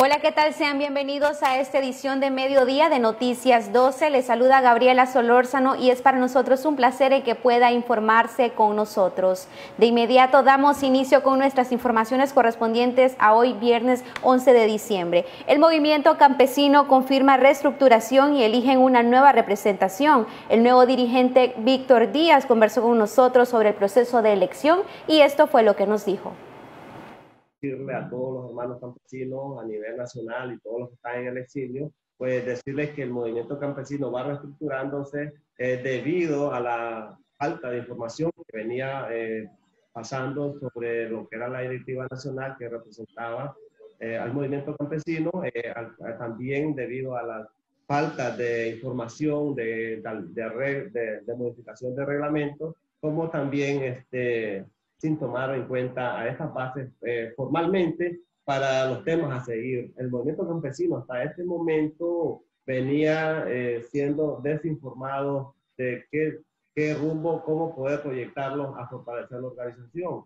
Hola, ¿qué tal? Sean bienvenidos a esta edición de Mediodía de Noticias 12. Les saluda Gabriela Solórzano y es para nosotros un placer que pueda informarse con nosotros. De inmediato damos inicio con nuestras informaciones correspondientes a hoy, viernes 11 de diciembre. El movimiento campesino confirma reestructuración y eligen una nueva representación. El nuevo dirigente Víctor Díaz conversó con nosotros sobre el proceso de elección y esto fue lo que nos dijo. Decirle a todos los hermanos campesinos a nivel nacional y todos los que están en el exilio, pues decirles que el movimiento campesino va reestructurándose debido a la falta de información que venía pasando sobre lo que era la directiva nacional que representaba al movimiento campesino, también debido a la falta de información de modificación de reglamentos, como también sin tomar en cuenta a estas bases formalmente para los temas a seguir. El movimiento campesino hasta este momento venía siendo desinformado de qué rumbo, cómo poder proyectarlo a fortalecer la organización.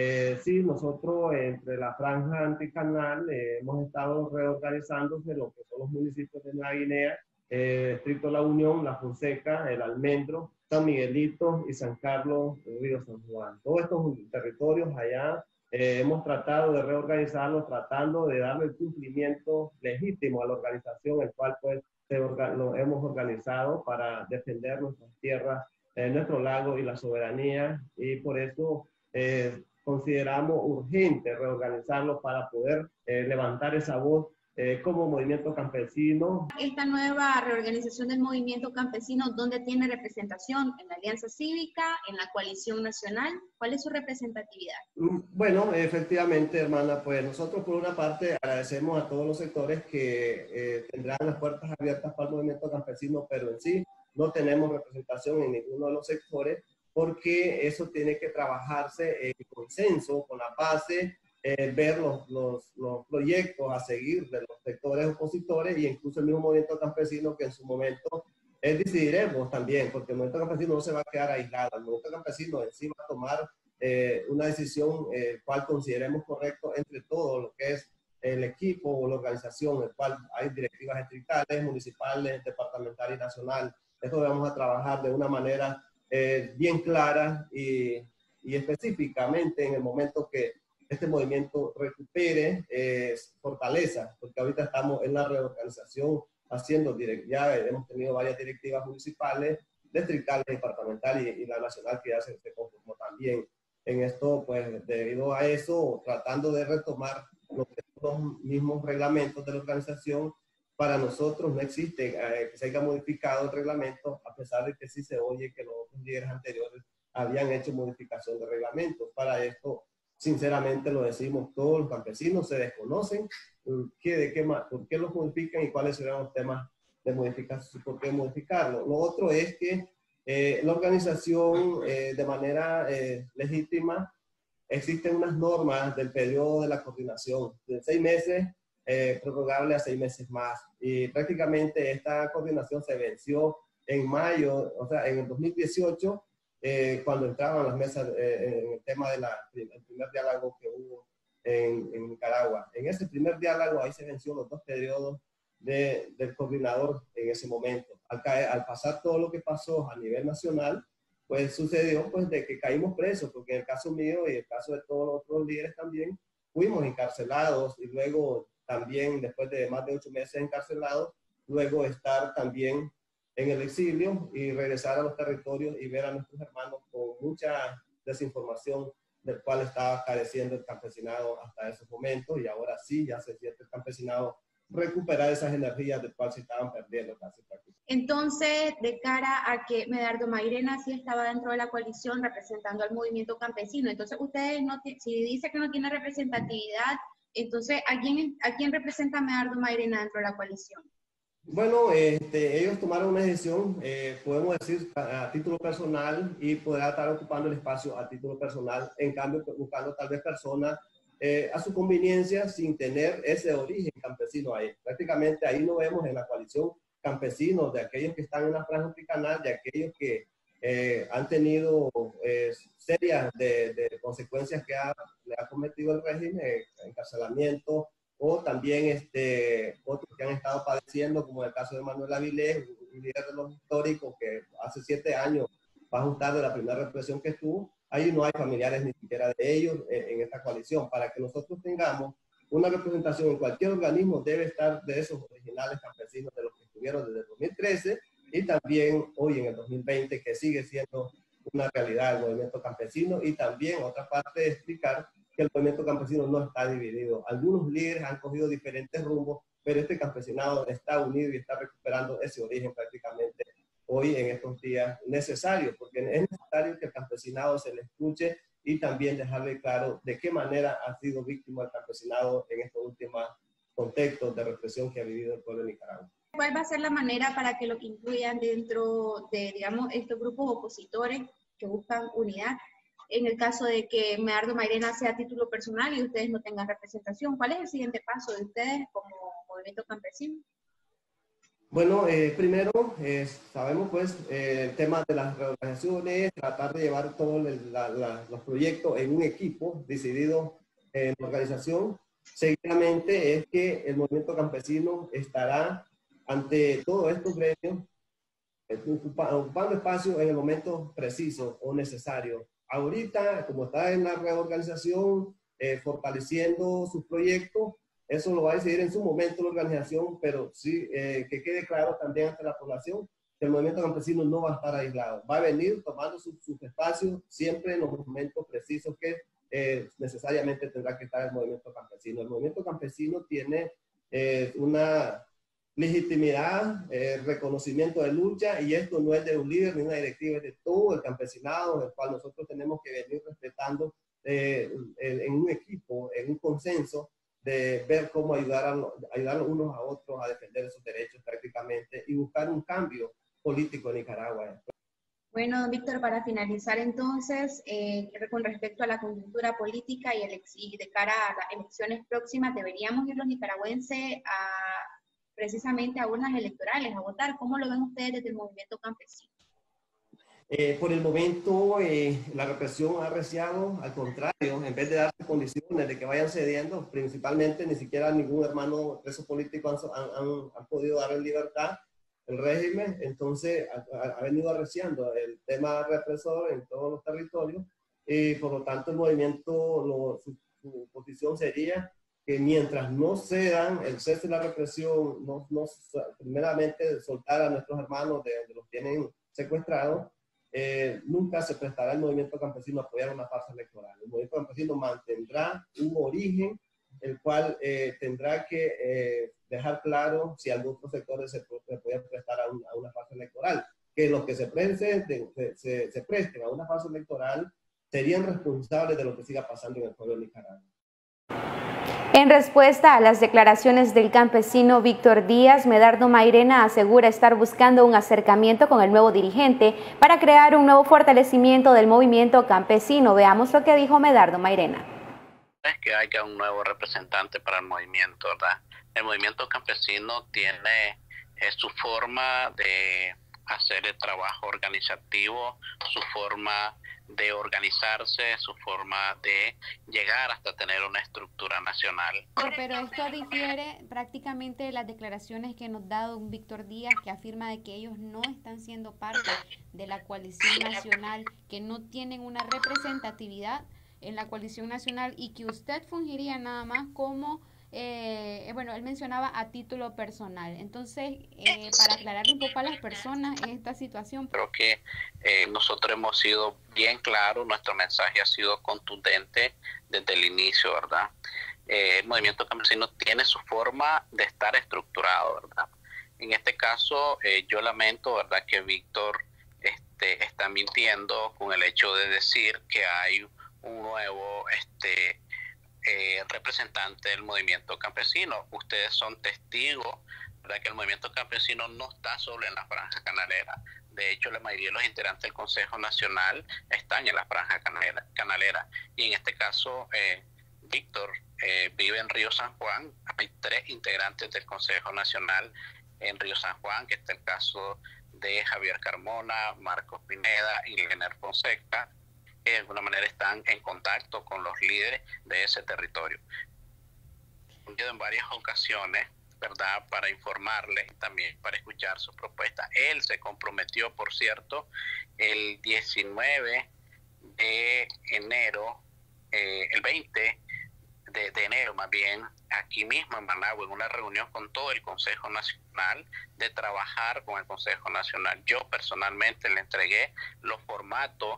Sí, nosotros entre la franja anticanal hemos estado reorganizándose lo que son los municipios de Nueva Guinea, Distrito La Unión, La Fonseca, El Almendro, San Miguelito y San Carlos, Río San Juan. Todos estos territorios allá hemos tratado de reorganizarlos, tratando de darle el cumplimiento legítimo a la organización, el cual pues lo hemos organizado para defender nuestras tierras, nuestro lago y la soberanía, y por eso consideramos urgente reorganizarlos para poder levantar esa voz como movimiento campesino. Esta nueva reorganización del movimiento campesino, ¿dónde tiene representación? ¿En la Alianza Cívica? ¿En la Coalición Nacional? ¿Cuál es su representatividad? Bueno, efectivamente, hermana, pues nosotros por una parte agradecemos a todos los sectores que tendrán las puertas abiertas para el movimiento campesino, pero en sí no tenemos representación en ninguno de los sectores porque eso tiene que trabajarse en consenso con la base, ver los proyectos a seguir de los sectores opositores y incluso el mismo movimiento campesino que en su momento decidiremos también, porque el movimiento campesino no se va a quedar aislado, el movimiento campesino en sí va a tomar una decisión cual consideremos correcto entre todo lo que es el equipo o la organización, en el cual hay directivas estatales, municipales, departamentales y nacional. Esto vamos a trabajar de una manera bien clara y específicamente en el momento que este movimiento recupere fortaleza, porque ahorita estamos en la reorganización haciendo, ya hemos tenido varias directivas municipales, distritales, departamentales y la nacional que ya se conformó también. En esto, pues debido a eso, tratando de retomar los mismos reglamentos de la organización, para nosotros no existe que se haya modificado el reglamento, a pesar de que sí se oye que los otros líderes anteriores habían hecho modificación de reglamentos. Para esto, sinceramente lo decimos, todos los campesinos se desconocen por qué los modifican y cuáles serán los temas de modificación, por qué modificarlo. Lo otro es que la organización de manera legítima, existen unas normas del periodo de la coordinación de 6 meses, prorrogable a 6 meses más. Y prácticamente esta coordinación se venció en mayo, o sea, en el 2018, cuando entraban las mesas en el tema del primer diálogo que hubo en Nicaragua. En ese primer diálogo ahí se venció los 2 periodos del coordinador en ese momento. Al pasar todo lo que pasó a nivel nacional, pues sucedió pues de que caímos presos, porque en el caso mío y en el caso de todos los otros líderes también, fuimos encarcelados y luego también después de más de 8 meses encarcelados, luego estar también en el exilio y regresar a los territorios y ver a nuestros hermanos con mucha desinformación del cual estaba careciendo el campesinado hasta esos momentos, y ahora sí ya se siente el campesinado recuperar esas energías del cual se estaban perdiendo casi prácticamente. Entonces, de cara a que Medardo Mairena sí estaba dentro de la coalición representando al movimiento campesino, entonces ustedes, si dice que no tiene representatividad, entonces ¿a quién representa Medardo Mairena dentro de la coalición? Bueno, ellos tomaron una decisión, podemos decir, a título personal, y podrá estar ocupando el espacio a título personal, en cambio buscando tal vez personas a su conveniencia sin tener ese origen campesino ahí. Prácticamente ahí no vemos en la coalición campesinos, de aquellos que están en la franja tricanal, de aquellos que han tenido serias de consecuencias que le ha cometido el régimen, encarcelamiento, o también otros que han estado padeciendo, como el caso de Manuel Avilés, un líder de los históricos que hace 7 años va a ajustar de la primera represión que estuvo. Ahí no hay familiares ni siquiera de ellos en esta coalición. Para que nosotros tengamos una representación en cualquier organismo, debe estar de esos originales campesinos de los que estuvieron desde el 2013 y también hoy en el 2020, que sigue siendo una realidad el movimiento campesino. Y también otra parte de explicar que el movimiento campesino no está dividido. Algunos líderes han cogido diferentes rumbos, pero este campesinado está unido y está recuperando ese origen prácticamente hoy en estos días necesario, porque es necesario que el campesinado se le escuche y también dejarle claro de qué manera ha sido víctima el campesinado en estos últimos contextos de represión que ha vivido el pueblo de Nicaragua. ¿Cuál va a ser la manera para que lo incluyan dentro de, digamos, estos grupos opositores que buscan unidad? En el caso de que Medardo Mairena sea a título personal y ustedes no tengan representación, ¿cuál es el siguiente paso de ustedes como movimiento campesino? Bueno, primero sabemos pues el tema de las reorganizaciones, tratar de llevar todos los proyectos en un equipo decidido en la organización. Seguidamente es que el movimiento campesino estará ante todos estos gremios ocupando espacio en el momento preciso o necesario. Ahorita, como está en la reorganización, fortaleciendo sus proyectos, eso lo va a decidir en su momento la organización, pero sí que quede claro también ante la población que el movimiento campesino no va a estar aislado. Va a venir tomando sus espacios siempre en los momentos precisos que necesariamente tendrá que estar el movimiento campesino. El movimiento campesino tiene una legitimidad, reconocimiento de lucha, y esto no es de un líder ni una directiva, es de todo el campesinado, el cual nosotros tenemos que venir respetando en un equipo, en un consenso, de ver cómo ayudar unos a otros a defender esos derechos prácticamente y buscar un cambio político en Nicaragua. Bueno, don Víctor, para finalizar entonces, con respecto a la coyuntura política y de cara a las elecciones próximas, ¿deberíamos ir los nicaragüenses precisamente a urnas electorales, a votar? ¿Cómo lo ven ustedes desde el movimiento campesino? Por el momento, la represión ha arreciado, al contrario, en vez de darse condiciones de que vayan cediendo, principalmente ni siquiera ningún hermano preso político han podido dar en libertad el régimen, entonces ha venido arreciando el tema represor en todos los territorios, y por lo tanto el movimiento, su posición sería que mientras no cedan el cese de la represión, primeramente soltar a nuestros hermanos de donde los tienen secuestrados, nunca se prestará el movimiento campesino a apoyar una farsa electoral. El movimiento campesino mantendrá un origen, el cual tendrá que dejar claro si algunos sectores se pueden prestar a una farsa electoral. Que los que se presten a una farsa electoral serían responsables de lo que siga pasando en el pueblo de Nicaragua. En respuesta a las declaraciones del campesino Víctor Díaz, Medardo Mairena asegura estar buscando un acercamiento con el nuevo dirigente para crear un nuevo fortalecimiento del movimiento campesino. Veamos lo que dijo Medardo Mairena. Es que haya un nuevo representante para el movimiento, ¿verdad? El movimiento campesino tiene su forma de hacer el trabajo organizativo, su forma de organizarse, su forma de llegar hasta tener una estructura nacional. Pero esto difiere prácticamente de las declaraciones que nos da don Víctor Díaz, que afirma de que ellos no están siendo parte de la coalición nacional, que no tienen una representatividad en la coalición nacional y que usted fungiría nada más como bueno, él mencionaba a título personal. Entonces, para aclarar un poco a las personas en esta situación. Creo que nosotros hemos sido bien claros, nuestro mensaje ha sido contundente desde el inicio, ¿verdad? El movimiento campesino tiene su forma de estar estructurado, ¿verdad? En este caso, yo lamento, ¿verdad?, que Víctor está mintiendo con el hecho de decir que hay un nuevo representante del movimiento campesino. Ustedes son testigos, ¿verdad?, que el movimiento campesino no está solo en la franja canalera. De hecho, la mayoría de los integrantes del Consejo Nacional están en la franja canalera. Y en este caso, Víctor vive en Río San Juan. Hay 3 integrantes del Consejo Nacional en Río San Juan, que está el caso de Javier Carmona, Marcos Pineda y Leonel Fonseca, que de alguna manera están en contacto con los líderes de ese territorio. reunido en varias ocasiones, ¿verdad?, para informarles y también para escuchar sus propuestas. Él se comprometió, por cierto, el 19 de enero, el 20 de enero más bien, aquí mismo en Managua, en una reunión con todo el Consejo Nacional, de trabajar con el Consejo Nacional. Yo personalmente le entregué los formatos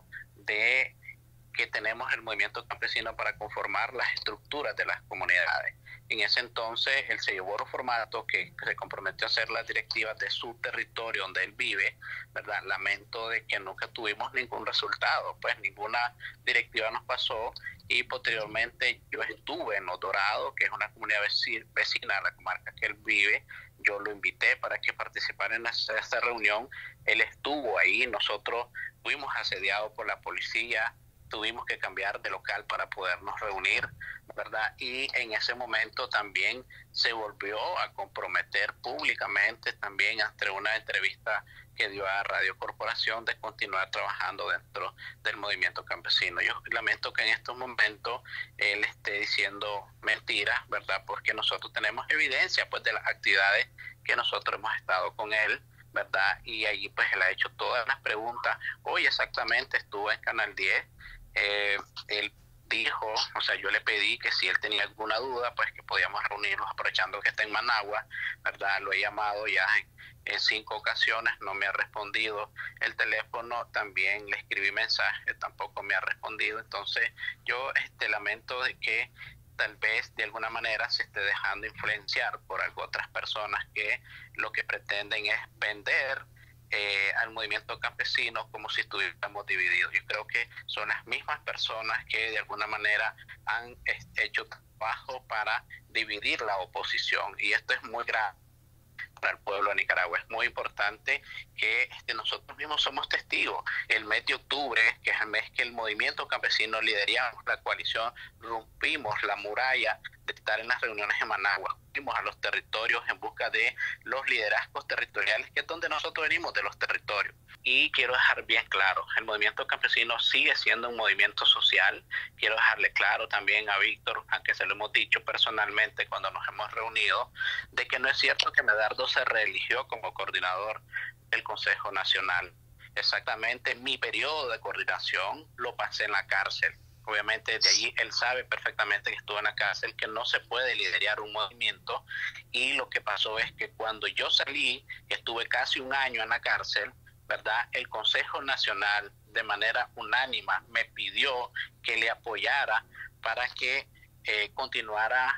que tenemos el movimiento campesino para conformar las estructuras de las comunidades. En ese entonces él se llevó los formatos que se comprometió a hacer las directivas de su territorio donde él vive, ¿verdad? Lamento de que nunca tuvimos ningún resultado, pues ninguna directiva nos pasó, y posteriormente yo estuve en Los Dorados, que es una comunidad vecina a la comarca que él vive. Yo lo invité para que participara en esta reunión. Él estuvo ahí, nosotros fuimos asediados por la policía, tuvimos que cambiar de local para podernos reunir, ¿verdad? Y en ese momento también se volvió a comprometer públicamente, también ante una entrevista que dio a Radio Corporación, de continuar trabajando dentro del movimiento campesino. Yo lamento que en estos momentos él esté diciendo mentiras, ¿verdad? Porque nosotros tenemos evidencia, pues, de las actividades que nosotros hemos estado con él, ¿verdad? Y allí pues él ha hecho todas las preguntas. Hoy exactamente estuvo en Canal 10, él dijo, o sea, yo le pedí que si él tenía alguna duda, pues que podíamos reunirnos, aprovechando que está en Managua, ¿verdad? Lo he llamado ya en 5 ocasiones, no me ha respondido el teléfono, también le escribí mensaje, tampoco me ha respondido. Entonces yo lamento de que tal vez de alguna manera se esté dejando influenciar por otras personas que lo que pretenden es vender al movimiento campesino como si estuviéramos divididos. Yo creo que son las mismas personas que de alguna manera han hecho trabajo para dividir la oposición, y esto es muy grave para el pueblo de Nicaragua. Es muy importante que nosotros mismos somos testigos. El mes de octubre, que es el mes que el movimiento campesino lideramos la coalición, rompimos la muralla de estar en las reuniones en Managua. Fuimos a los territorios en busca de los liderazgos territoriales, que es donde nosotros venimos, de los territorios. Y quiero dejar bien claro, el movimiento campesino sigue siendo un movimiento social. Quiero dejarle claro también a Víctor, aunque se lo hemos dicho personalmente cuando nos hemos reunido, de que no es cierto que Medardo se reeligió como coordinador del Consejo Nacional. Exactamente, mi periodo de coordinación lo pasé en la cárcel. Obviamente de allí él sabe perfectamente que estuvo en la cárcel, que no se puede liderar un movimiento, y lo que pasó es que cuando yo salí, estuve casi un año en la cárcel, ¿verdad? El Consejo Nacional de manera unánima me pidió que le apoyara para que continuara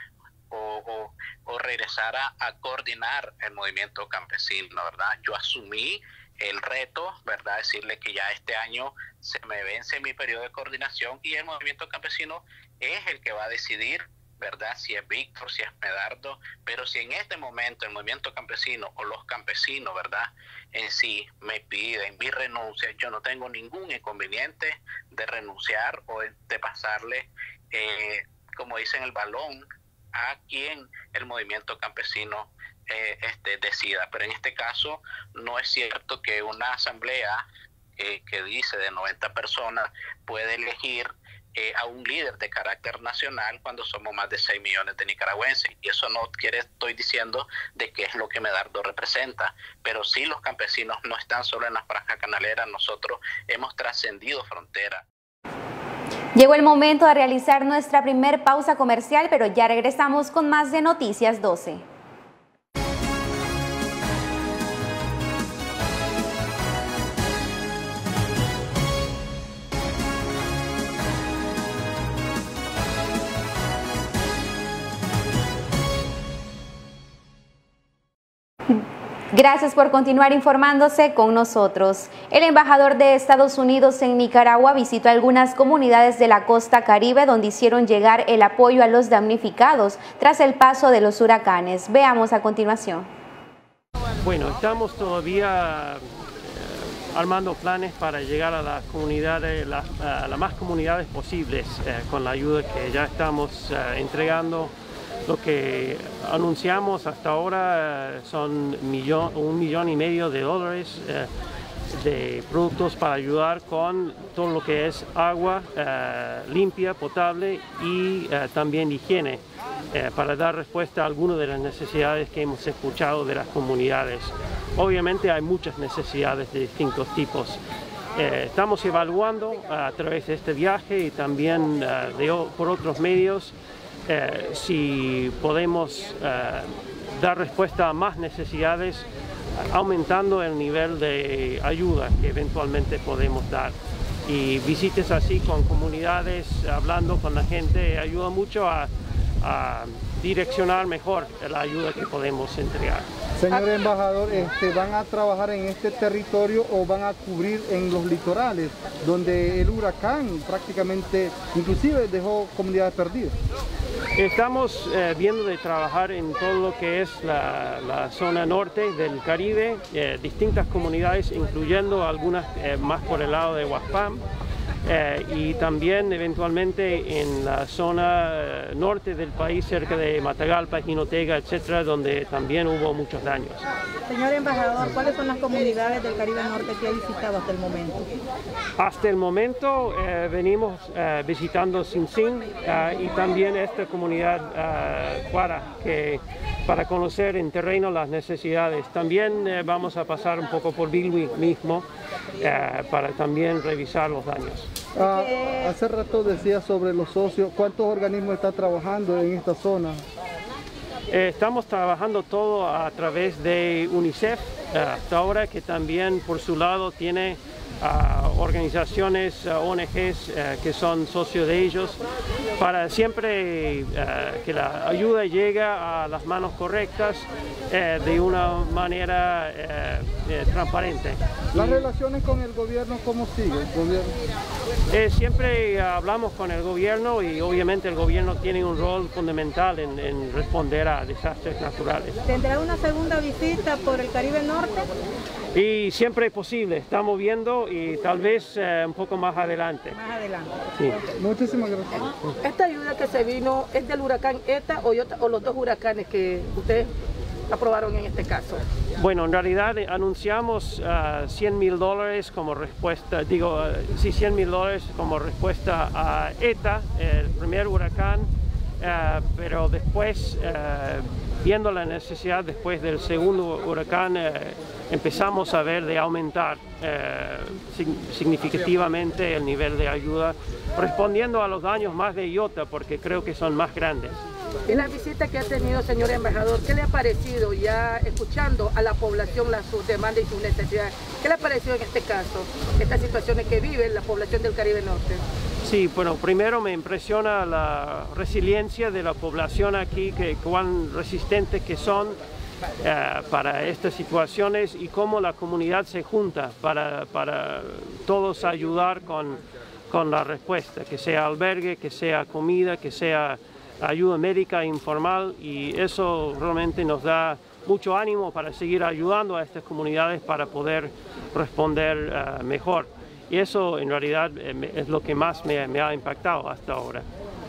o regresara a coordinar el movimiento campesino, ¿verdad? Yo asumí el reto, ¿verdad? Decirle que ya este año se me vence mi periodo de coordinación, y el movimiento campesino es el que va a decidir, ¿verdad? Si es Víctor, si es Medardo, pero si en este momento el movimiento campesino o los campesinos, ¿verdad?, en sí me piden mi renuncia, yo no tengo ningún inconveniente de renunciar o de pasarle, como dicen, el balón a quien el movimiento campesino decida. Pero en este caso no es cierto que una asamblea que dice de 90 personas puede elegir a un líder de carácter nacional cuando somos más de 6 millones de nicaragüenses. Y eso no estoy diciendo de qué es lo que Medardo representa, pero sí los campesinos no están solo en la franja canalera, nosotros hemos trascendido fronteras. Llegó el momento de realizar nuestra primer pausa comercial, pero ya regresamos con más de Noticias 12. Gracias por continuar informándose con nosotros. El embajador de Estados Unidos en Nicaragua visitó algunas comunidades de la costa caribe donde hicieron llegar el apoyo a los damnificados tras el paso de los huracanes. Veamos a continuación. Bueno, estamos todavía armando planes para llegar a las comunidades, a las más comunidades posibles con la ayuda que ya estamos entregando. Lo que anunciamos hasta ahora son $1,5 millones de dólares de productos para ayudar con todo lo que es agua limpia, potable y también higiene. para dar respuesta a algunas de las necesidades que hemos escuchado de las comunidades. Obviamente hay muchas necesidades de distintos tipos. Estamos evaluando a través de este viaje y también por otros medios si podemos dar respuesta a más necesidades, aumentando el nivel de ayuda que eventualmente podemos dar. Y visitas así con comunidades, hablando con la gente, ayuda mucho a direccionar mejor la ayuda que podemos entregar. Señor embajador, ¿van a trabajar en este territorio o van a cubrir en los litorales, donde el huracán prácticamente, inclusive dejó comunidades perdidas? Estamos viendo de trabajar en todo lo que es la zona norte del Caribe, distintas comunidades, incluyendo algunas más por el lado de Huaspam, y también eventualmente en la zona norte del país, cerca de Matagalpa, Jinotega, etcétera, donde también hubo muchos daños. Señor embajador, ¿cuáles son las comunidades del Caribe Norte que ha visitado hasta el momento? Hasta el momento venimos visitando Sinsin y también esta comunidad Cuara, para conocer en terreno las necesidades. También vamos a pasar un poco por Bilwi mismo para también revisar los daños. Hace rato decía sobre los socios, ¿cuántos organismos están trabajando en esta zona? Estamos trabajando todo a través de UNICEF hasta ahora, que también por su lado tiene organizaciones, ONGs que son socios de ellos, para siempre que la ayuda llegue a las manos correctas de una manera transparente. ¿Las relaciones con el gobierno cómo siguen? Siempre hablamos con el gobierno y obviamente el gobierno tiene un rol fundamental en responder a desastres naturales. ¿Tendrá una segunda visita por el Caribe Norte? Y siempre es posible, estamos viendo y tal vez un poco más adelante. Más adelante. Sí. Muchísimas gracias. ¿Esta ayuda que se vino es del huracán ETA o los dos huracanes que ustedes aprobaron en este caso? Bueno, en realidad anunciamos $100,000 como respuesta, $100,000 como respuesta a ETA, el primer huracán, pero después, viendo la necesidad después del segundo huracán, empezamos a ver de aumentar significativamente el nivel de ayuda, respondiendo a los daños más de Iota, porque creo que son más grandes. En la visita que ha tenido, señor embajador, ¿qué le ha parecido, ya escuchando a la población sus demandas y sus necesidades? ¿Qué le ha parecido en este caso, estas situaciones que vive la población del Caribe Norte? Sí, bueno, primero me impresiona la resiliencia de la población aquí, cuán resistentes que son para estas situaciones y cómo la comunidad se junta para todos ayudar con la respuesta, que sea albergue, que sea comida, que sea ayuda médica informal, y eso realmente nos da mucho ánimo para seguir ayudando a estas comunidades para poder responder mejor. Y eso en realidad es lo que más me ha impactado hasta ahora.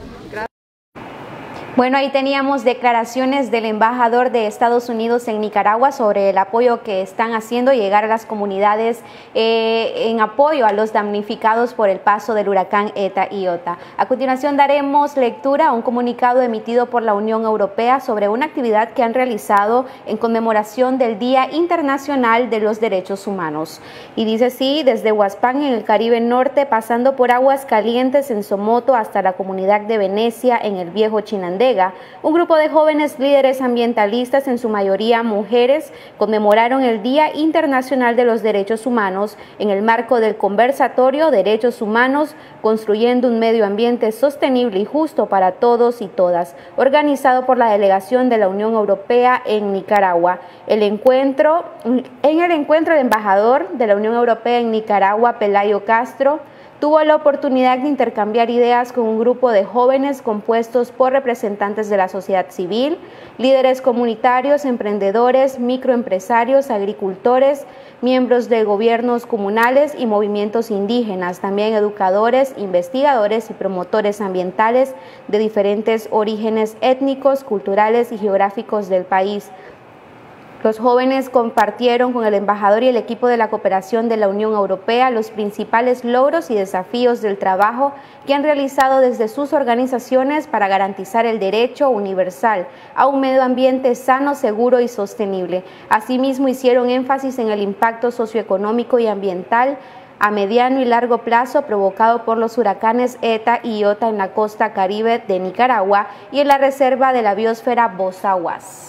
Bueno, ahí teníamos declaraciones del embajador de Estados Unidos en Nicaragua sobre el apoyo que están haciendo llegar a las comunidades en apoyo a los damnificados por el paso del huracán ETA y Iota. A continuación daremos lectura a un comunicado emitido por la Unión Europea sobre una actividad que han realizado en conmemoración del Día Internacional de los Derechos Humanos. Y dice así: desde Huaspán en el Caribe Norte, pasando por Aguascalientes en Somoto hasta la comunidad de Venecia en el Viejo Chinandega, un grupo de jóvenes líderes ambientalistas, en su mayoría mujeres, conmemoraron el Día Internacional de los Derechos Humanos en el marco del conversatorio Derechos Humanos, construyendo un medio ambiente sostenible y justo para todos y todas, organizado por la delegación de la Unión Europea en Nicaragua. En el encuentro, el embajador de la Unión Europea en Nicaragua, Pelayo Castro, tuvo la oportunidad de intercambiar ideas con un grupo de jóvenes compuestos por representantes de la sociedad civil, líderes comunitarios, emprendedores, microempresarios, agricultores, miembros de gobiernos comunales y movimientos indígenas, también educadores, investigadores y promotores ambientales de diferentes orígenes étnicos, culturales y geográficos del país. Los jóvenes compartieron con el embajador y el equipo de la cooperación de la Unión Europea los principales logros y desafíos del trabajo que han realizado desde sus organizaciones para garantizar el derecho universal a un medio ambiente sano, seguro y sostenible. Asimismo, hicieron énfasis en el impacto socioeconómico y ambiental a mediano y largo plazo provocado por los huracanes ETA y IOTA en la costa caribe de Nicaragua y en la reserva de la biosfera Bozahuas.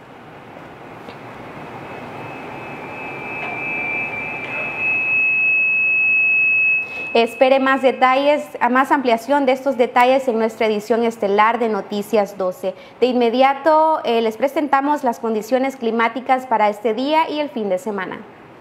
Espere más detalles, más ampliación de estos detalles en nuestra edición estelar de Noticias 12. De inmediato les presentamos las condiciones climáticas para este día y el fin de semana.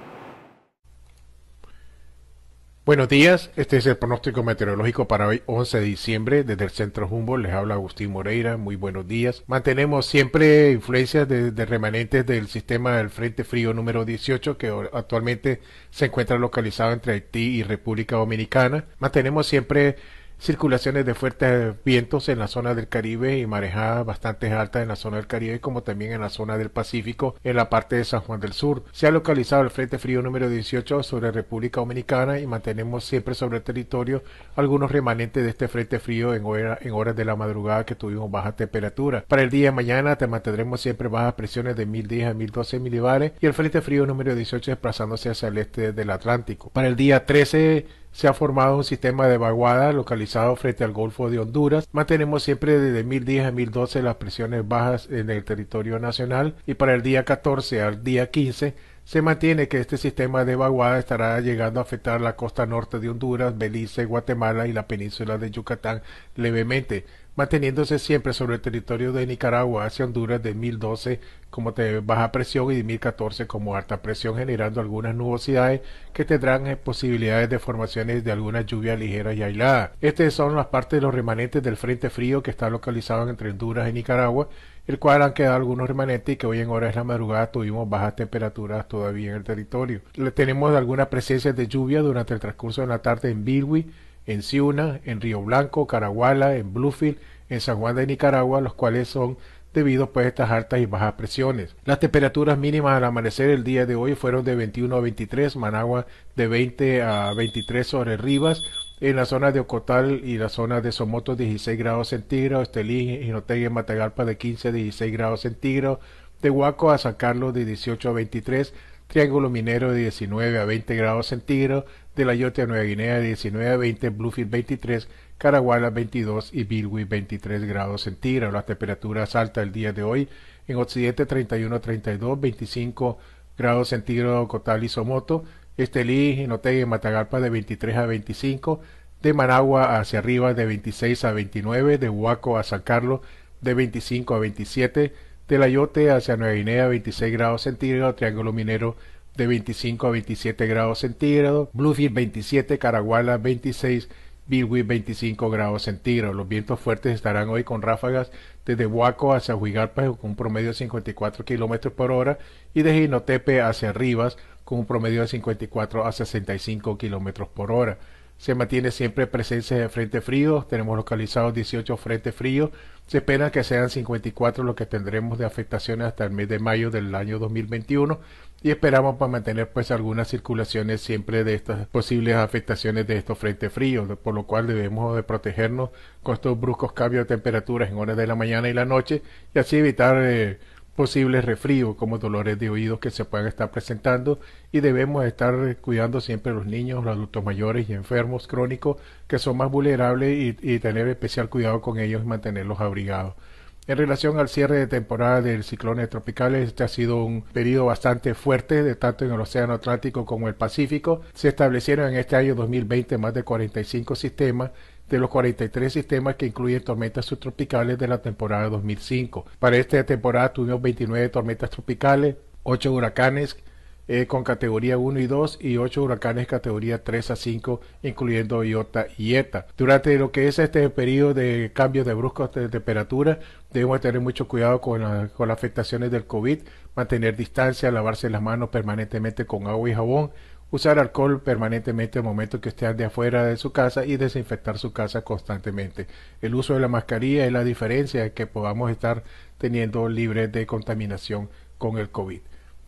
Buenos días, este es el pronóstico meteorológico para hoy 11 de diciembre desde el Centro Humboldt. Les habla Agustín Moreira, muy buenos días. Mantenemos siempre influencias de remanentes del sistema del Frente Frío número 18 que actualmente se encuentra localizado entre Haití y República Dominicana. Mantenemos siempre circulaciones de fuertes vientos en la zona del Caribe y marejadas bastante altas en la zona del Caribe, como también en la zona del Pacífico, en la parte de San Juan del Sur. Se ha localizado el Frente Frío número 18 sobre República Dominicana y mantenemos siempre sobre el territorio algunos remanentes de este Frente Frío en horas de la madrugada que tuvimos baja temperatura. Para el día de mañana te mantendremos siempre bajas presiones de 1010 a 1012 milibares y el Frente Frío número 18 desplazándose hacia el este del Atlántico. Para el día 13 se ha formado un sistema de vaguada localizado frente al Golfo de Honduras. Mantenemos siempre desde 1010 a 1012 las presiones bajas en el territorio nacional y para el día 14 al día 15 se mantiene que este sistema de vaguada estará llegando a afectar la costa norte de Honduras, Belice, Guatemala y la península de Yucatán levemente, manteniéndose siempre sobre el territorio de Nicaragua hacia Honduras de 1012 como de baja presión y de 1014 como alta presión, generando algunas nubosidades que tendrán posibilidades de formaciones de algunas lluvias ligeras y aisladas. Estas son las partes de los remanentes del Frente Frío que está localizado entre Honduras y Nicaragua, el cual han quedado algunos remanentes y que hoy en horas de la madrugada tuvimos bajas temperaturas todavía en el territorio. Tenemos algunas presencias de lluvia durante el transcurso de la tarde en Bilwi, en Ciuna, en Río Blanco, Caraguala, en Bluefield, en San Juan de Nicaragua, los cuales son debido pues a estas altas y bajas presiones. Las temperaturas mínimas al amanecer el día de hoy fueron de 21 a 23, Managua de 20 a 23 sobre Rivas, en la zona de Ocotal y la zona de Somoto 16 grados centígrados, Estelí, Jinotega y Matagalpa de 15 a 16 grados centígrados, de Huaco a San Carlos de 18 a 23, Triángulo Minero de 19 a 20 grados centígrados, de La Yote a Nueva Guinea de 19 a 20, Bluefield 23, Caraguala 22 y Bilwi 23 grados centígrados. Las temperaturas altas el día de hoy en Occidente 31 a 32, 25 grados centígrados Ocotal y Somoto, Estelí, Jinotega y Matagalpa de 23 a 25, de Managua hacia arriba de 26 a 29, de Huaco a San Carlos de 25 a 27, de La Yote hacia Nueva Guinea 26 grados centígrados, Triángulo Minero de 25 a 27 grados centígrados, Bluefield 27, Caraguala 26, Bilwi 25 grados centígrados. Los vientos fuertes estarán hoy con ráfagas desde Huaco hacia Huigalpa con un promedio de 54 kilómetros por hora y de Jinotepe hacia Rivas con un promedio de 54 a 65 kilómetros por hora. Se mantiene siempre presencia de frente frío, tenemos localizados 18 frentes fríos, se espera que sean 54 lo que tendremos de afectaciones hasta el mes de mayo del año 2021 y esperamos para mantener pues algunas circulaciones siempre de estas posibles afectaciones de estos frentes fríos, por lo cual debemos de protegernos con estos bruscos cambios de temperaturas en horas de la mañana y la noche y así evitar posibles resfríos como dolores de oídos que se puedan estar presentando y debemos estar cuidando siempre a los niños, los adultos mayores y enfermos crónicos que son más vulnerables y tener especial cuidado con ellos y mantenerlos abrigados. En relación al cierre de temporada de ciclones tropicales, este ha sido un periodo bastante fuerte, tanto en el Océano Atlántico como el Pacífico. Se establecieron en este año 2020 más de 45 sistemas, de los 43 sistemas que incluyen tormentas subtropicales de la temporada 2005. Para esta temporada tuvimos 29 tormentas tropicales, 8 huracanes con categoría 1 y 2 y 8 huracanes categoría 3 a 5, incluyendo Iota y ETA. Durante lo que es este periodo de cambios de bruscos de temperatura, debemos tener mucho cuidado con las afectaciones del COVID, mantener distancia, lavarse las manos permanentemente con agua y jabón, usar alcohol permanentemente al momento que esté de afuera de su casa y desinfectar su casa constantemente. El uso de la mascarilla es la diferencia que podamos estar teniendo libre de contaminación con el COVID.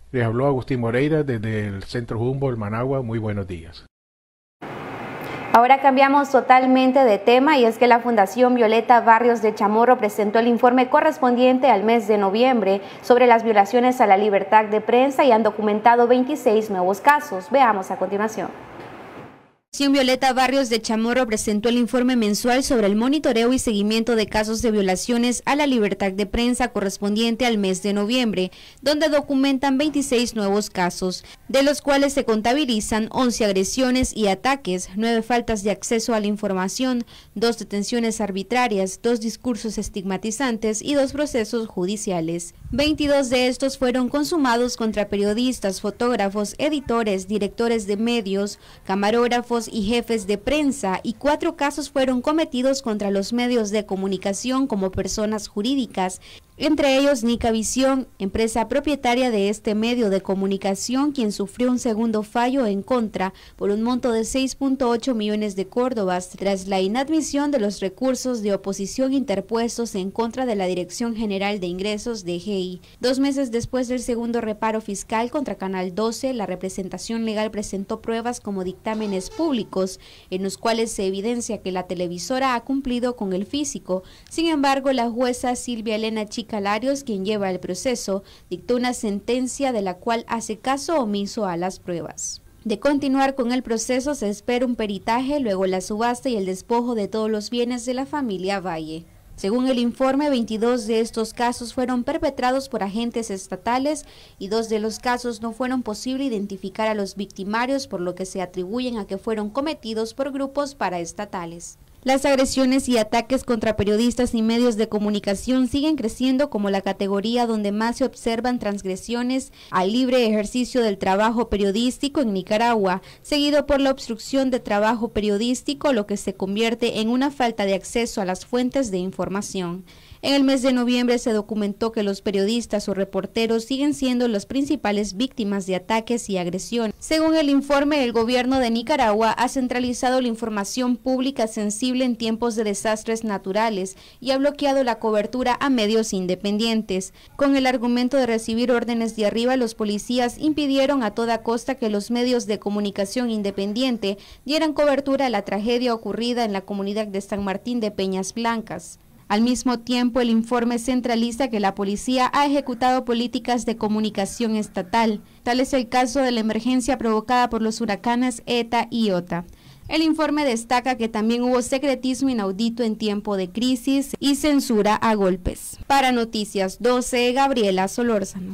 Les habló Agustín Moreira desde el Centro Humboldt, Managua. Muy buenos días. Ahora cambiamos totalmente de tema y es que la Fundación Violeta Barrios de Chamorro presentó el informe correspondiente al mes de noviembre sobre las violaciones a la libertad de prensa y han documentado 26 nuevos casos. Veamos a continuación. La Fundación Violeta Barrios de Chamorro presentó el informe mensual sobre el monitoreo y seguimiento de casos de violaciones a la libertad de prensa correspondiente al mes de noviembre, donde documentan 26 nuevos casos, de los cuales se contabilizan 11 agresiones y ataques, 9 faltas de acceso a la información, 2 detenciones arbitrarias, 2 discursos estigmatizantes y 2 procesos judiciales. 22 de estos fueron consumados contra periodistas, fotógrafos, editores, directores de medios, camarógrafos y jefes de prensa, y 4 casos fueron cometidos contra los medios de comunicación como personas jurídicas, entre ellos Nica Visión, empresa propietaria de este medio de comunicación, quien sufrió un segundo fallo en contra por un monto de 6.8 millones de córdobas tras la inadmisión de los recursos de oposición interpuestos en contra de la Dirección General de Ingresos de GI. 2 meses después del segundo reparo fiscal contra Canal 12, la representación legal presentó pruebas como dictámenes públicos en los cuales se evidencia que la televisora ha cumplido con el físico. Sin embargo, la jueza Silvia Elena Chicalarios, quien lleva el proceso, dictó una sentencia de la cual hace caso omiso a las pruebas. De continuar con el proceso se espera un peritaje, luego la subasta y el despojo de todos los bienes de la familia Valle. Según el informe, 22 de estos casos fueron perpetrados por agentes estatales y 2 de los casos no fueron posible identificar a los victimarios, por lo que se atribuyen a que fueron cometidos por grupos paraestatales. Las agresiones y ataques contra periodistas y medios de comunicación siguen creciendo como la categoría donde más se observan transgresiones al libre ejercicio del trabajo periodístico en Nicaragua, seguido por la obstrucción de trabajo periodístico, lo que se convierte en una falta de acceso a las fuentes de información. En el mes de noviembre se documentó que los periodistas o reporteros siguen siendo las principales víctimas de ataques y agresiones. Según el informe, el gobierno de Nicaragua ha centralizado la información pública sensible en tiempos de desastres naturales y ha bloqueado la cobertura a medios independientes. Con el argumento de recibir órdenes de arriba, los policías impidieron a toda costa que los medios de comunicación independiente dieran cobertura a la tragedia ocurrida en la comunidad de San Martín de Peñas Blancas. Al mismo tiempo, el informe centraliza que la policía ha ejecutado políticas de comunicación estatal. Tal es el caso de la emergencia provocada por los huracanes ETA y IOTA. El informe destaca que también hubo secretismo inaudito en tiempo de crisis y censura a golpes. Para Noticias 12, Gabriela Solórzano.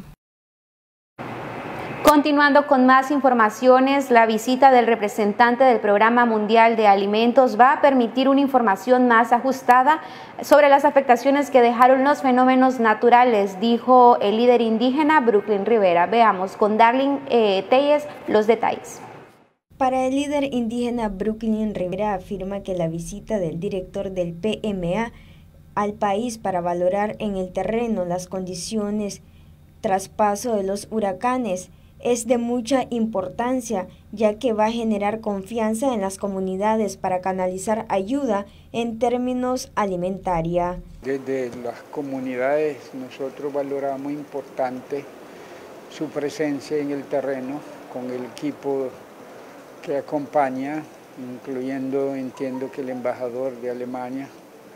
Continuando con más informaciones, la visita del representante del Programa Mundial de Alimentos va a permitir una información más ajustada sobre las afectaciones que dejaron los fenómenos naturales, dijo el líder indígena Brooklyn Rivera. Veamos con Darling Telles los detalles. Para el líder indígena Brooklyn Rivera afirma que la visita del director del PMA al país para valorar en el terreno las condiciones tras paso de los huracanes es de mucha importancia, ya que va a generar confianza en las comunidades para canalizar ayuda en términos alimentaria. Desde las comunidades nosotros valoramos importante su presencia en el terreno con el equipo que acompaña, incluyendo, entiendo que el embajador de Alemania,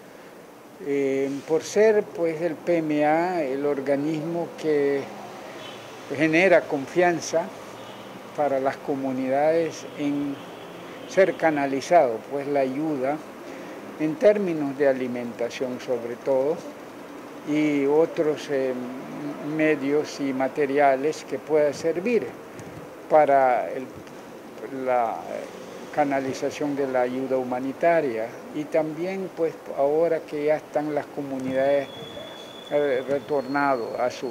por ser pues el PMA el organismo que genera confianza para las comunidades en ser canalizado, pues la ayuda en términos de alimentación sobre todo y otros medios y materiales que pueda servir para la canalización de la ayuda humanitaria y también pues ahora que ya están las comunidades retornado a sus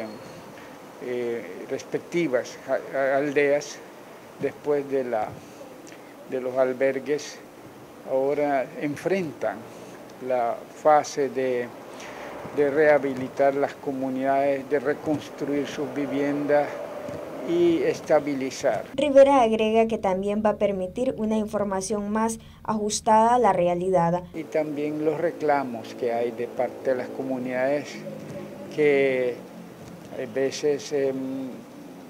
respectivas aldeas después de los albergues, ahora enfrentan la fase de rehabilitar las comunidades, de reconstruir sus viviendas y estabilizar. Rivera agrega que también va a permitir una información más ajustada a la realidad. Y también los reclamos que hay de parte de las comunidades que a veces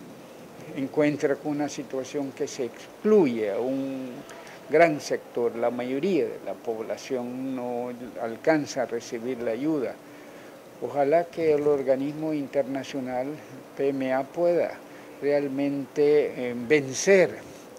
encuentra con una situación que se excluye a un gran sector. La mayoría de la población no alcanza a recibir la ayuda. Ojalá que el organismo internacional PMA pueda realmente vencer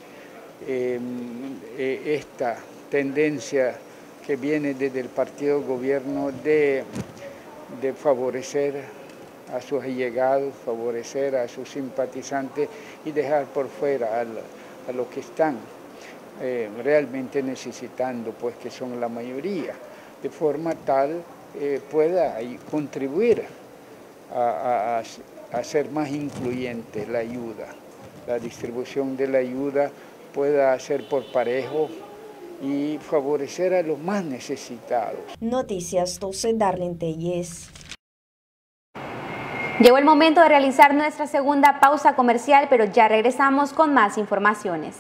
esta tendencia que viene desde el partido gobierno de favorecer a sus allegados, favorecer a sus simpatizantes y dejar por fuera a los que están realmente necesitando, pues que son la mayoría, de forma tal pueda contribuir a hacer más incluyente la ayuda, la distribución de la ayuda pueda ser por parejo y favorecer a los más necesitados. Noticias 12, Darlene Telles. Llegó el momento de realizar nuestra segunda pausa comercial, pero ya regresamos con más informaciones.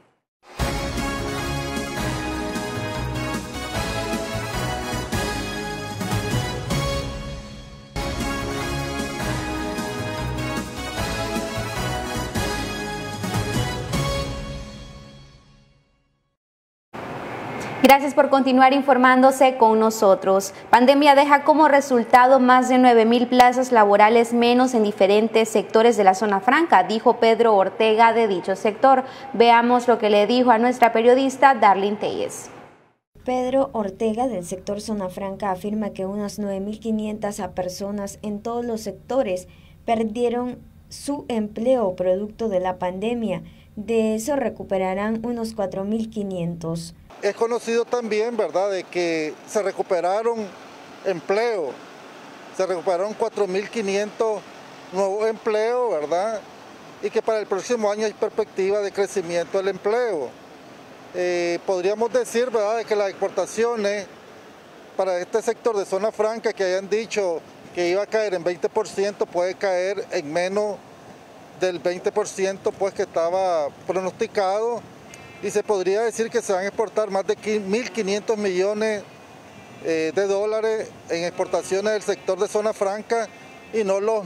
Gracias por continuar informándose con nosotros. Pandemia deja como resultado más de 9,000 plazas laborales menos en diferentes sectores de la zona franca, dijo Pedro Ortega de dicho sector. Veamos lo que le dijo a nuestra periodista Darlene Telles. Pedro Ortega del sector Zona Franca afirma que unas 9.500 personas en todos los sectores perdieron su empleo producto de la pandemia. De eso recuperarán unos 4.500. Es conocido también, ¿verdad?, de que se recuperaron empleo, se recuperaron 4.500 nuevos empleos, ¿verdad?, y que para el próximo año hay perspectiva de crecimiento del empleo. Podríamos decir, ¿verdad?, de que las exportaciones para este sector de zona franca que hayan dicho que iba a caer en 20%, puede caer en menos del 20%, pues que estaba pronosticado. Y se podría decir que se van a exportar más de 1.500 millones de dólares en exportaciones del sector de zona franca y no los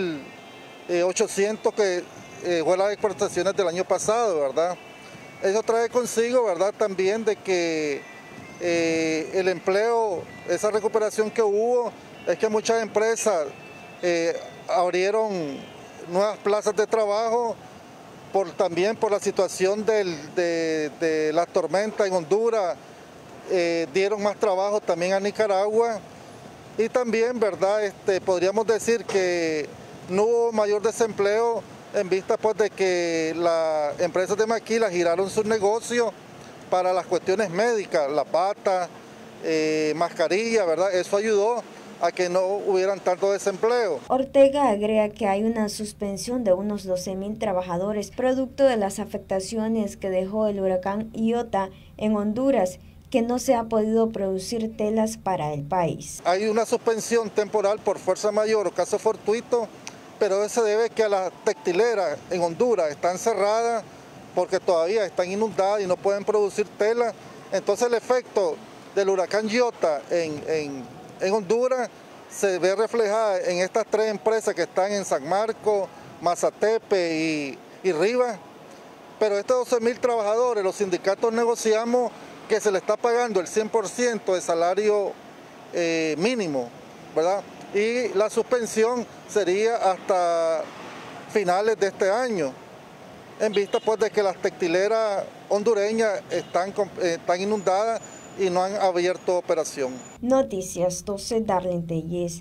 1.800 que fue las exportaciones del año pasado, ¿verdad? Eso trae consigo, ¿verdad?, también de que el empleo, esa recuperación que hubo, es que muchas empresas abrieron nuevas plazas de trabajo, también por la situación de la tormenta en Honduras, dieron más trabajo también a Nicaragua y también, ¿verdad?, podríamos decir que no hubo mayor desempleo en vista pues de que las empresas de maquila giraron sus negocios para las cuestiones médicas, las batas, mascarillas, ¿verdad? Eso ayudó a que no hubieran tanto desempleo. Ortega agrega que hay una suspensión de unos 12,000 trabajadores producto de las afectaciones que dejó el huracán Iota en Honduras, que no se ha podido producir telas para el país. Hay una suspensión temporal por fuerza mayor o caso fortuito, pero eso se debe que a las textileras en Honduras están cerradas porque todavía están inundadas y no pueden producir telas. Entonces el efecto del huracán Iota en Honduras se ve reflejada en estas tres empresas que están en San Marcos, Mazatepe y Rivas. Pero estos 12,000 trabajadores, los sindicatos negociamos que se le está pagando el 100% de salario mínimo, ¿verdad? Y la suspensión sería hasta finales de este año, en vista pues de que las textileras hondureñas están inundadas y no han abierto operación. Noticias 12, Darlene Telles.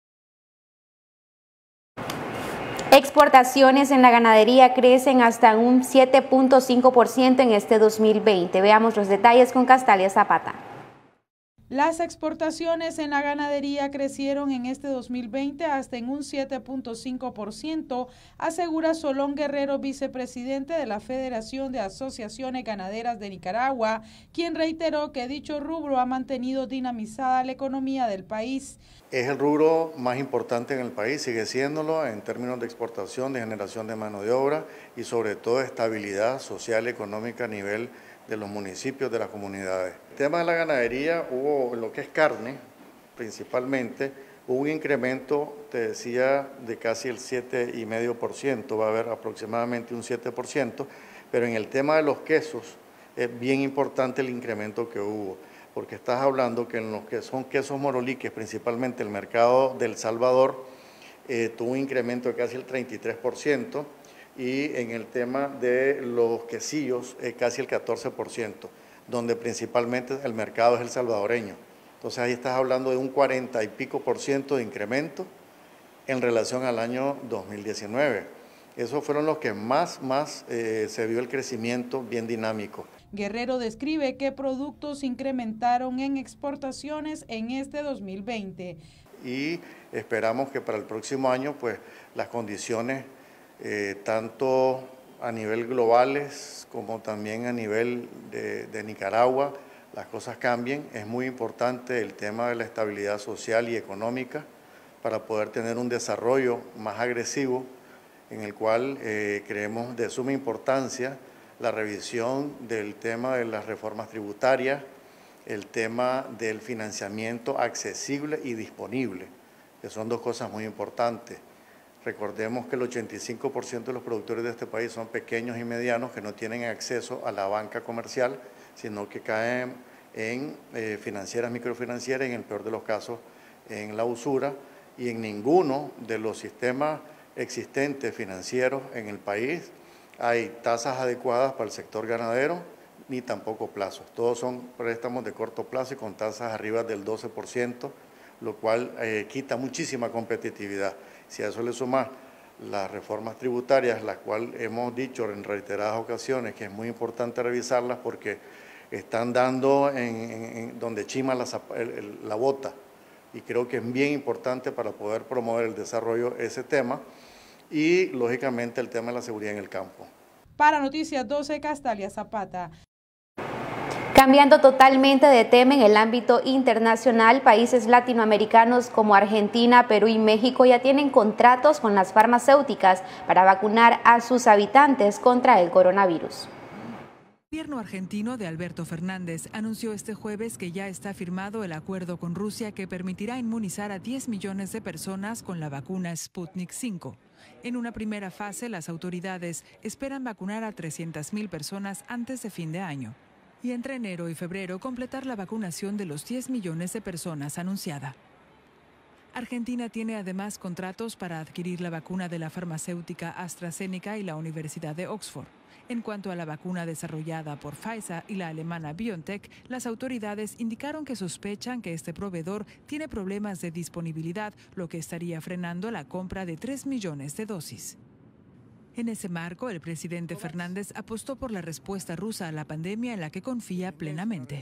Exportaciones en la ganadería crecen hasta un 7.5% en este 2020. Veamos los detalles con Castalia Zapata. Las exportaciones en la ganadería crecieron en este 2020 hasta en un 7.5%, asegura Solón Guerrero, vicepresidente de la Federación de Asociaciones Ganaderas de Nicaragua, quien reiteró que dicho rubro ha mantenido dinamizada la economía del país. Es el rubro más importante en el país, sigue siéndolo en términos de exportación, de generación de mano de obra y sobre todo estabilidad social y económica a nivel de los municipios, de las comunidades. El tema de la ganadería, hubo lo que es carne, principalmente, Hubo un incremento, te decía, de casi el 7,5%, va a haber aproximadamente un 7%, pero en el tema de los quesos es bien importante el incremento que hubo, porque estás hablando que en los que son quesos moroliques, principalmente el mercado del Salvador, tuvo un incremento de casi el 33%, y en el tema de los quesillos casi el 14%, donde principalmente el mercado es el salvadoreño. Entonces ahí estás hablando de un 40 y pico % de incremento en relación al año 2019. Esos fueron los que más se vio el crecimiento bien dinámico. Guerrero describe qué productos incrementaron en exportaciones en este 2020. Y esperamos que para el próximo año pues las condiciones tanto a nivel globales como también a nivel de Nicaragua, las cosas cambien. Es muy importante el tema de la estabilidad social y económica para poder tener un desarrollo más agresivo, en el cual creemos de suma importancia la revisión del tema de las reformas tributarias, el tema del financiamiento accesible y disponible, que son dos cosas muy importantes. Recordemos que el 85% de los productores de este país son pequeños y medianos que no tienen acceso a la banca comercial, sino que caen en financieras, microfinancieras y en el peor de los casos en la usura, y en ninguno de los sistemas existentes financieros en el país hay tasas adecuadas para el sector ganadero ni tampoco plazos. Todos son préstamos de corto plazo y con tasas arriba del 12%, lo cual quita muchísima competitividad. Si a eso le sumas las reformas tributarias, las cuales hemos dicho en reiteradas ocasiones que es muy importante revisarlas porque están dando donde chima la bota, y creo que es bien importante para poder promover el desarrollo ese tema y lógicamente el tema de la seguridad en el campo. Para Noticias 12, Castalia Zapata. Cambiando totalmente de tema en el ámbito internacional, países latinoamericanos como Argentina, Perú y México ya tienen contratos con las farmacéuticas para vacunar a sus habitantes contra el coronavirus. El gobierno argentino de Alberto Fernández anunció este jueves que ya está firmado el acuerdo con Rusia que permitirá inmunizar a 10 millones de personas con la vacuna Sputnik V. En una primera fase, las autoridades esperan vacunar a 300.000 personas antes de fin de año. Y entre enero y febrero completar la vacunación de los 10 millones de personas anunciada. Argentina tiene además contratos para adquirir la vacuna de la farmacéutica AstraZeneca y la Universidad de Oxford. En cuanto a la vacuna desarrollada por Pfizer y la alemana BioNTech, las autoridades indicaron que sospechan que este proveedor tiene problemas de disponibilidad, lo que estaría frenando la compra de 3 millones de dosis. En ese marco, el presidente Fernández apostó por la respuesta rusa a la pandemia en la que confía plenamente.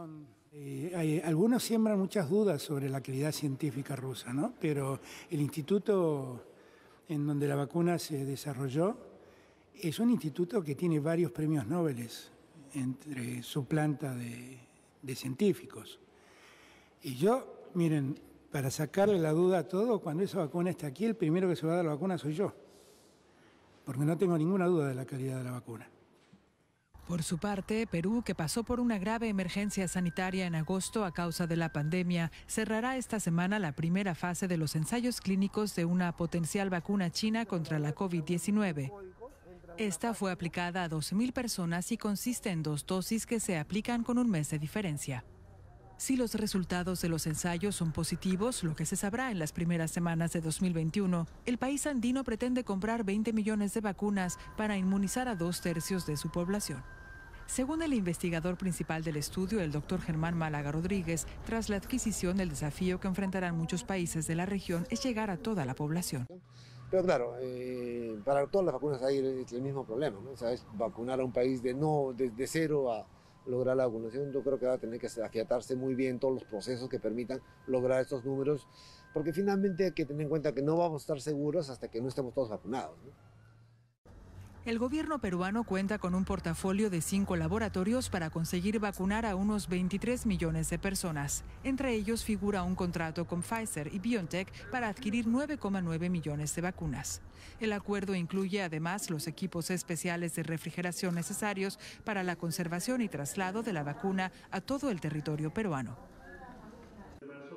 Algunos siembran muchas dudas sobre la calidad científica rusa, ¿no? Pero el instituto en donde la vacuna se desarrolló es un instituto que tiene varios premios Nobel entre su planta de científicos. Y yo, miren, para sacarle la duda a todo, cuando esa vacuna esté aquí, el primero que se va a dar la vacuna soy yo, porque no tengo ninguna duda de la calidad de la vacuna. Por su parte, Perú, que pasó por una grave emergencia sanitaria en agosto a causa de la pandemia, cerrará esta semana la primera fase de los ensayos clínicos de una potencial vacuna china contra la COVID-19. Esta fue aplicada a 12.000 personas y consiste en 2 dosis que se aplican con un mes de diferencia. Si los resultados de los ensayos son positivos, lo que se sabrá en las primeras semanas de 2021, el país andino pretende comprar 20 millones de vacunas para inmunizar a 2/3 de su población. Según el investigador principal del estudio, el doctor Germán Málaga Rodríguez, tras la adquisición, el desafío que enfrentarán muchos países de la región es llegar a toda la población. Pero claro, para todas las vacunas hay el mismo problema, ¿no? O sea, es vacunar a un país de cero a lograr la vacunación. Yo creo que va a tener que afiatarse muy bien todos los procesos que permitan lograr estos números, porque finalmente hay que tener en cuenta que no vamos a estar seguros hasta que no estemos todos vacunados, ¿no? El gobierno peruano cuenta con un portafolio de 5 laboratorios para conseguir vacunar a unos 23 millones de personas. Entre ellos figura un contrato con Pfizer y BioNTech para adquirir 9,9 millones de vacunas. El acuerdo incluye además los equipos especiales de refrigeración necesarios para la conservación y traslado de la vacuna a todo el territorio peruano.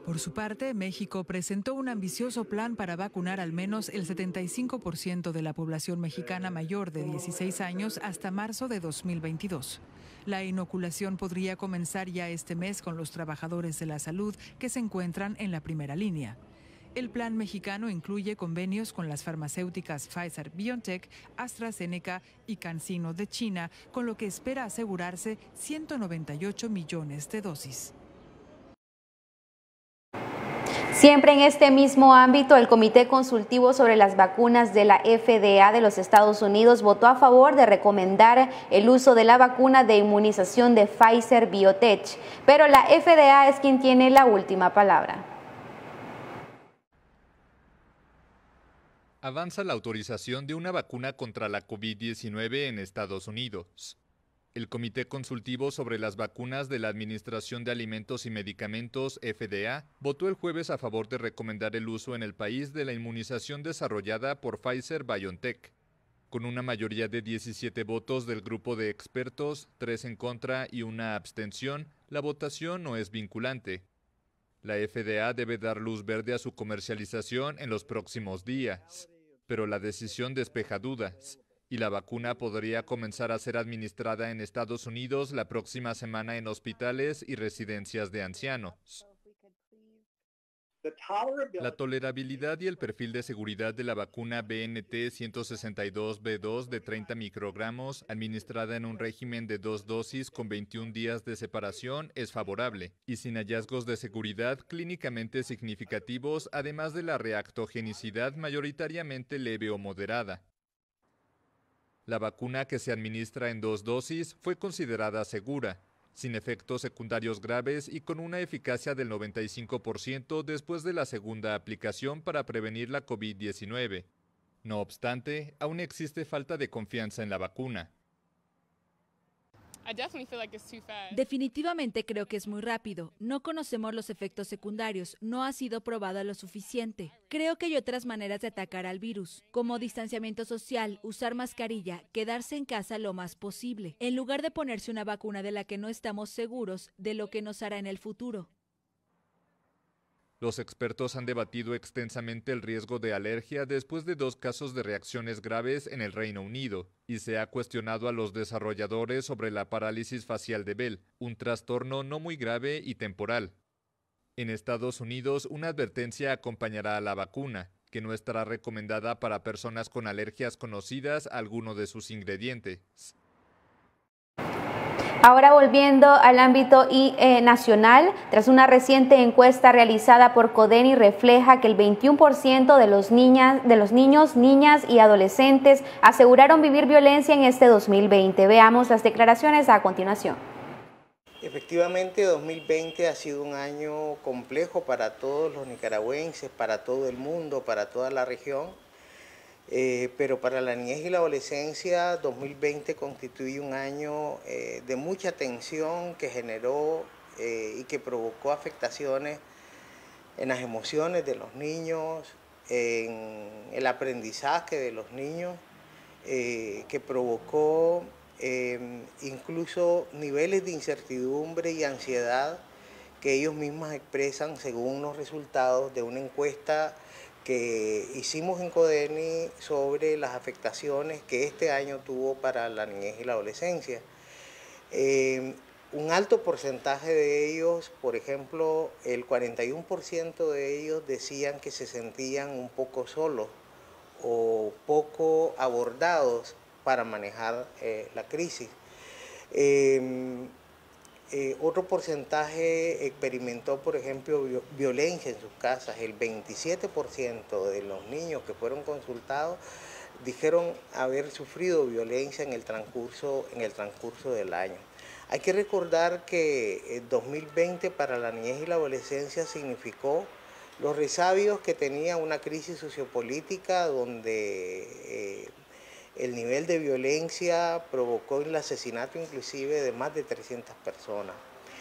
Por su parte, México presentó un ambicioso plan para vacunar al menos el 75% de la población mexicana mayor de 16 años hasta marzo de 2022. La inoculación podría comenzar ya este mes con los trabajadores de la salud que se encuentran en la primera línea. El plan mexicano incluye convenios con las farmacéuticas Pfizer-BioNTech, AstraZeneca y CanSino de China, con lo que espera asegurarse 198 millones de dosis. Siempre en este mismo ámbito, el Comité Consultivo sobre las Vacunas de la FDA de los Estados Unidos votó a favor de recomendar el uso de la vacuna de inmunización de Pfizer-BioNTech, pero la FDA es quien tiene la última palabra. Avanza la autorización de una vacuna contra la COVID-19 en Estados Unidos. El Comité Consultivo sobre las Vacunas de la Administración de Alimentos y Medicamentos, FDA, votó el jueves a favor de recomendar el uso en el país de la inmunización desarrollada por Pfizer-BioNTech. Con una mayoría de 17 votos del grupo de expertos, 3 en contra y una abstención, la votación no es vinculante. La FDA debe dar luz verde a su comercialización en los próximos días, pero la decisión despeja dudas, y la vacuna podría comenzar a ser administrada en Estados Unidos la próxima semana en hospitales y residencias de ancianos. La tolerabilidad y el perfil de seguridad de la vacuna BNT-162b2 de 30 microgramos, administrada en un régimen de 2 dosis con 21 días de separación, es favorable y sin hallazgos de seguridad clínicamente significativos, además de la reactogenicidad mayoritariamente leve o moderada. La vacuna, que se administra en 2 dosis, fue considerada segura, sin efectos secundarios graves y con una eficacia del 95% después de la segunda aplicación para prevenir la COVID-19. No obstante, aún existe falta de confianza en la vacuna. Definitivamente creo que es muy rápido. No conocemos los efectos secundarios, no ha sido probada lo suficiente. Creo que hay otras maneras de atacar al virus, como distanciamiento social, usar mascarilla, quedarse en casa lo más posible, en lugar de ponerse una vacuna de la que no estamos seguros de lo que nos hará en el futuro. Los expertos han debatido extensamente el riesgo de alergia después de 2 casos de reacciones graves en el Reino Unido, y se ha cuestionado a los desarrolladores sobre la parálisis facial de Bell, un trastorno no muy grave y temporal. En Estados Unidos, una advertencia acompañará a la vacuna, que no estará recomendada para personas con alergias conocidas a alguno de sus ingredientes. Ahora volviendo al ámbito nacional, tras una reciente encuesta realizada por Codeni refleja que el 21% de los niños, niñas y adolescentes aseguraron vivir violencia en este 2020. Veamos las declaraciones a continuación. Efectivamente, 2020 ha sido un año complejo para todos los nicaragüenses, para todo el mundo, para toda la región. Pero para la niñez y la adolescencia, 2020 constituye un año de mucha tensión que generó y que provocó afectaciones en las emociones de los niños, en el aprendizaje de los niños, que provocó incluso niveles de incertidumbre y ansiedad que ellos mismos expresan según los resultados de una encuesta que hicimos en Codeni sobre las afectaciones que este año tuvo para la niñez y la adolescencia. Un alto porcentaje de ellos, por ejemplo, el 41% de ellos decían que se sentían un poco solos o poco abordados para manejar la crisis. Otro porcentaje experimentó, por ejemplo, violencia en sus casas. El 27% de los niños que fueron consultados dijeron haber sufrido violencia en el transcurso del año. Hay que recordar que 2020 para la niñez y la adolescencia significó los resabios que tenía una crisis sociopolítica donde el nivel de violencia provocó el asesinato inclusive de más de 300 personas.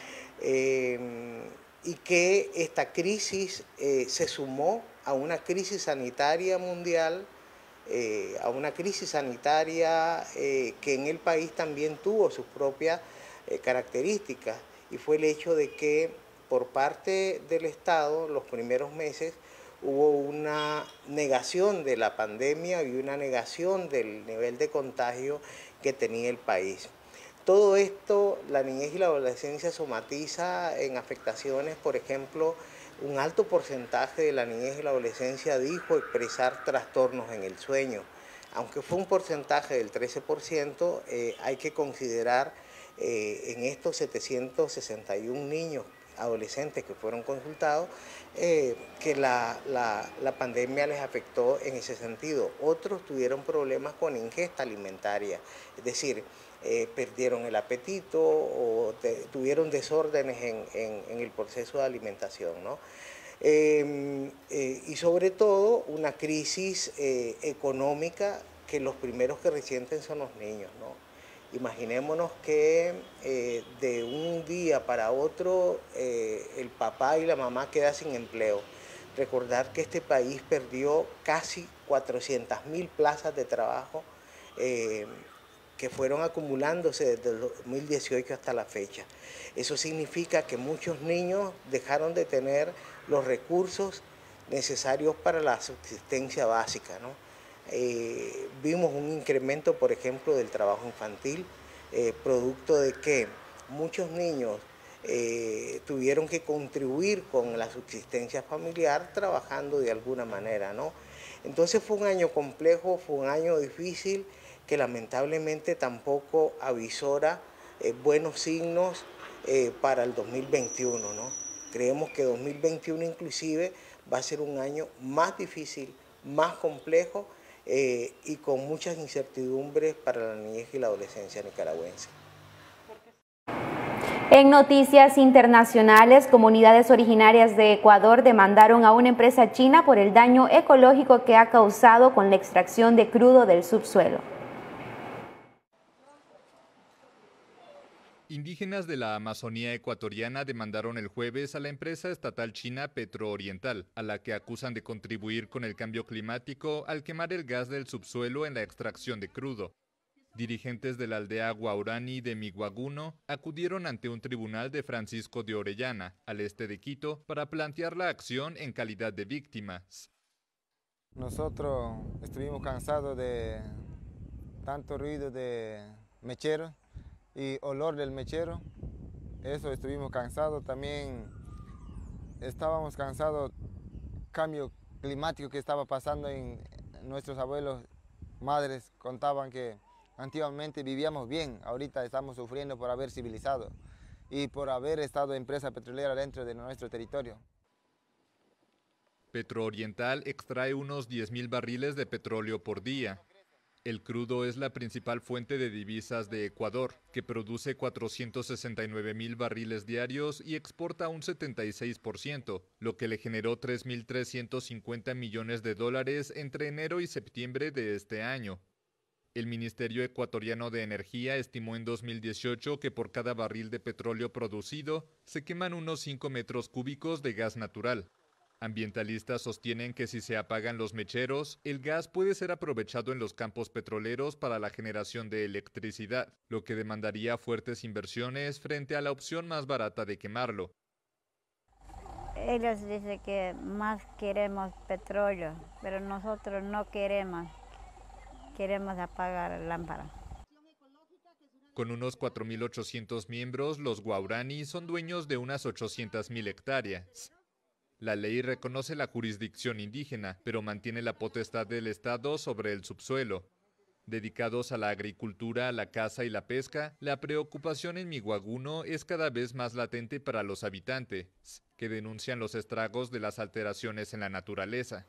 Y que esta crisis se sumó a una crisis sanitaria mundial, a una crisis sanitaria que en el país también tuvo sus propias características, y fue el hecho de que por parte del Estado, los primeros meses, hubo una negación de la pandemia y una negación del nivel de contagio que tenía el país. Todo esto, la niñez y la adolescencia somatiza en afectaciones, por ejemplo, un alto porcentaje de la niñez y la adolescencia dijo expresar trastornos en el sueño. Aunque fue un porcentaje del 13%, hay que considerar en estos 761 niños adolescentes que fueron consultados, que la pandemia les afectó en ese sentido. Otros tuvieron problemas con ingesta alimentaria, es decir, perdieron el apetito o tuvieron desórdenes en el proceso de alimentación, ¿no? Y sobre todo una crisis económica que los primeros que resienten son los niños, ¿no? Imaginémonos que de un día para otro el papá y la mamá quedan sin empleo. Recordar que este país perdió casi 400.000 plazas de trabajo que fueron acumulándose desde el 2018 hasta la fecha. Eso significa que muchos niños dejaron de tener los recursos necesarios para la subsistencia básica, ¿no? Vimos un incremento, por ejemplo, del trabajo infantil, producto de que muchos niños tuvieron que contribuir con la subsistencia familiar trabajando de alguna manera, ¿no? Entonces fue un año complejo, fue un año difícil que lamentablemente tampoco avisora buenos signos para el 2021, ¿no? Creemos que 2021 inclusive va a ser un año más difícil, más complejo y con muchas incertidumbres para la niñez y la adolescencia nicaragüense. En noticias internacionales, comunidades originarias de Ecuador demandaron a una empresa china por el daño ecológico que ha causado con la extracción de crudo del subsuelo. Indígenas de la Amazonía ecuatoriana demandaron el jueves a la empresa estatal china Petrooriental, a la que acusan de contribuir con el cambio climático al quemar el gas del subsuelo en la extracción de crudo. Dirigentes de la aldea Guaurani de Miguaguno acudieron ante un tribunal de Francisco de Orellana, al este de Quito, para plantear la acción en calidad de víctimas. Nosotros estuvimos cansados de tanto ruido de mechero y olor del mechero, eso estuvimos cansados. También estábamos cansados del cambio climático que estaba pasando. En nuestros abuelos, madres contaban que antiguamente vivíamos bien, ahorita estamos sufriendo por haber civilizado y por haber estado empresa petrolera dentro de nuestro territorio. Petrooriental extrae unos 10.000 barriles de petróleo por día. El crudo es la principal fuente de divisas de Ecuador, que produce 469.000 barriles diarios y exporta un 76%, lo que le generó 3.350 millones de dólares entre enero y septiembre de este año. El Ministerio Ecuatoriano de Energía estimó en 2018 que por cada barril de petróleo producido se queman unos 5 metros cúbicos de gas natural. Ambientalistas sostienen que si se apagan los mecheros, el gas puede ser aprovechado en los campos petroleros para la generación de electricidad, lo que demandaría fuertes inversiones frente a la opción más barata de quemarlo. Ellos dicen que más queremos petróleo, pero nosotros no queremos apagar la lámpara. Con unos 4.800 miembros, los Guaurani son dueños de unas 800.000 hectáreas. La ley reconoce la jurisdicción indígena, pero mantiene la potestad del Estado sobre el subsuelo. Dedicados a la agricultura, la caza y la pesca, la preocupación en Miguaguno es cada vez más latente para los habitantes, que denuncian los estragos de las alteraciones en la naturaleza.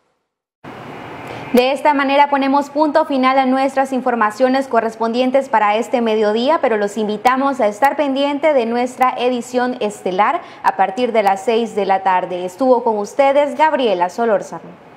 De esta manera ponemos punto final a nuestras informaciones correspondientes para este mediodía, pero los invitamos a estar pendiente de nuestra edición estelar a partir de las 6 de la tarde. Estuvo con ustedes Gabriela Solórzano.